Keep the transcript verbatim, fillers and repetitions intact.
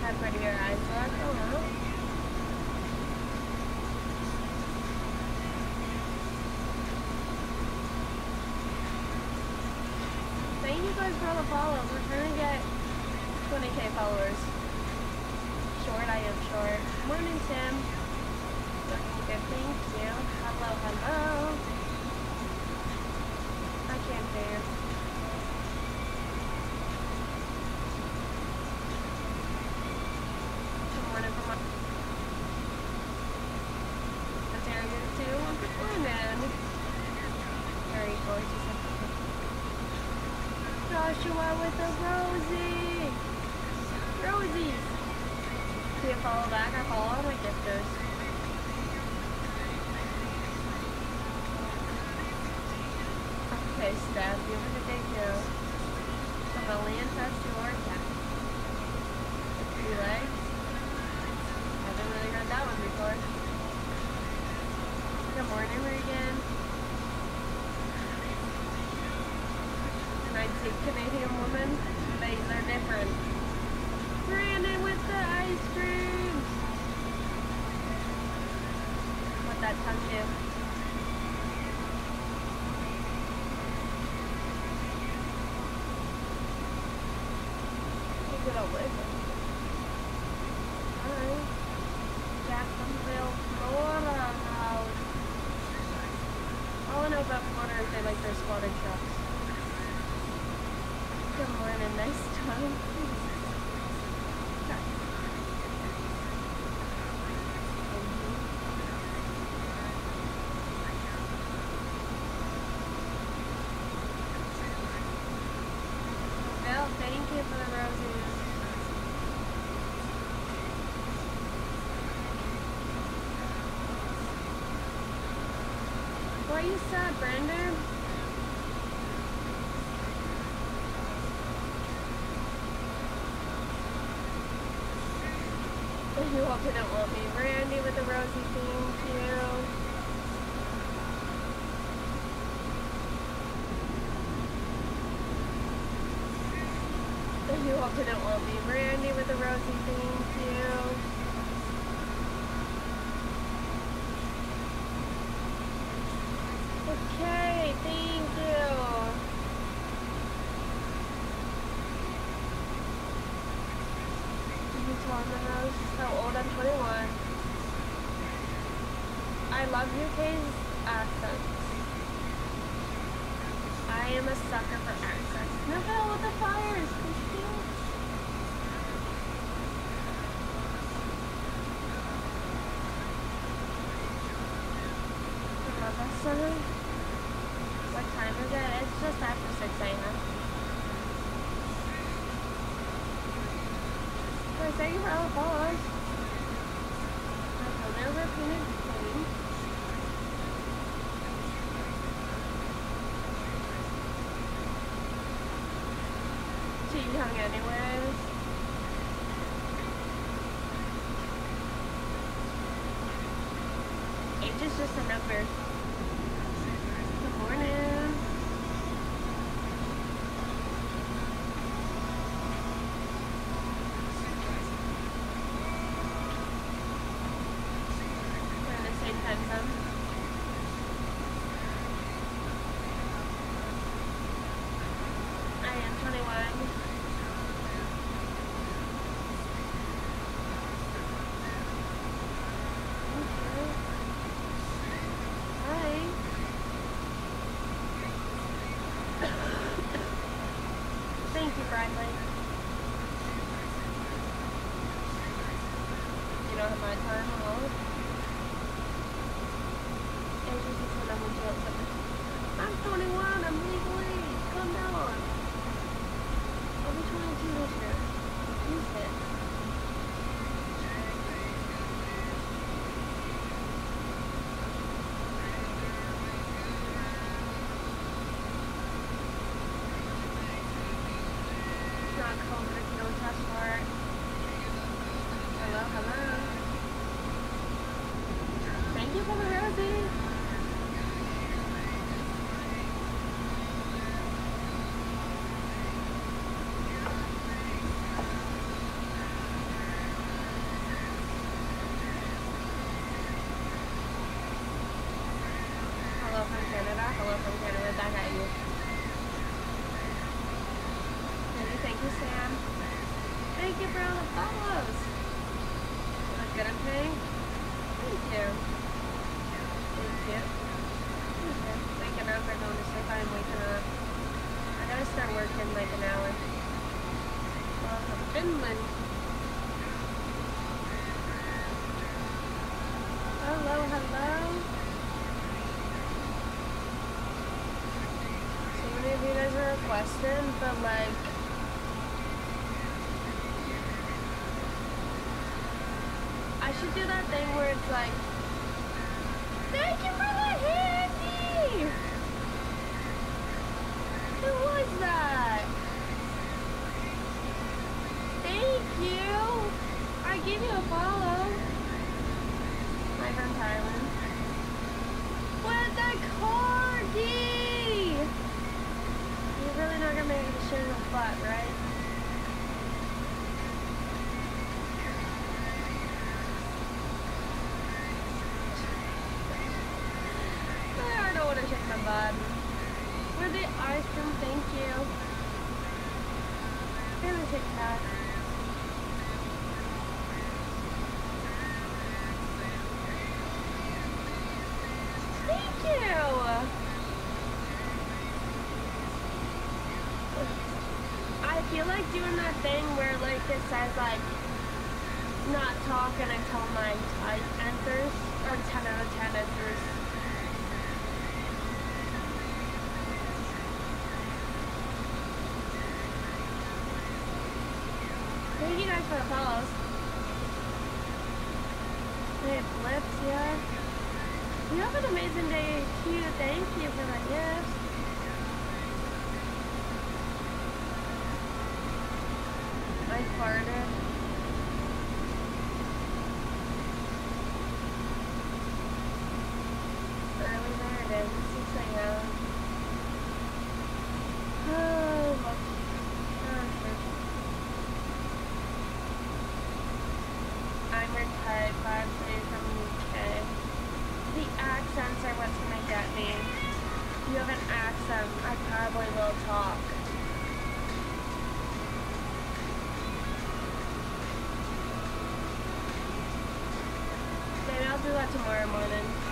How pretty your eyes look. Oh no. Thank you guys for all the follows. We're trying to get twenty K followers. Short, I am short. Morning, Tim. Looking good, thank you. Hello, hello. I can't hear you. Good morning from my... That's Aaron too. Good morning. Very gorgeous. Joshua with a Rosie. Rosies. Do you follow back? I follow all my gifters. Okay, Steph, you have a good day too. Kamelian test your cat. Three legs. Haven't really heard that one before. Good morning, Regan. And I'd say Canadian woman, they, they're different. Brandon with the ice cream. What that tongue do? Take it away. Alright. Jacksonville, Florida house. All I know about Florida is they like their squatted trucks. Good morning, nice time. Well, thank you for the roses. Why are you sad, Brandon? You all didn't want me. Randy with the rosy, thank you. You all didn't want me. Randy with the rosy, thank you. Okay, thank you. How old? I'm twenty-one. I love U K's accents. I am a sucker for accents. No hell with the fires, Christine. I love that song. What time is it? It's just after six A M Thank you for all the followers. I've never painted pain. Too young anyways. Age is just a number. Good morning. back at you. Hey, thank you, Sam. Thank you for all the follows. You look good and pink. Thank you. Thank you. Okay. Waking up or going to sleep. I'm waking up. I gotta start working in like an hour. Welcome, Finland. Hello, hello. So many of you guys are requesting, but like, I should do that thing where it's like, thank you for the handy! Who was that? Thank you! I gave you a follow. Hi from Thailand. With the corgi! You're really not gonna make me show your butt, right? I don't want to shake my butt. For the ice cream, thank you. I'm gonna take that. Thank you! I feel like doing that thing where like it says like not talking until my type enters, or ten out of ten enters. Thank you guys for the follows. Hey, Blips, yeah. You have an amazing day, too. Thank you for the gifts. I farted. Early there it is. It's six a m Oh, look. Oh, sure. I'm your type, five three from the U K. The accents are what's gonna get me. If you have an accent, I probably will talk. Maybe I'll do that tomorrow morning.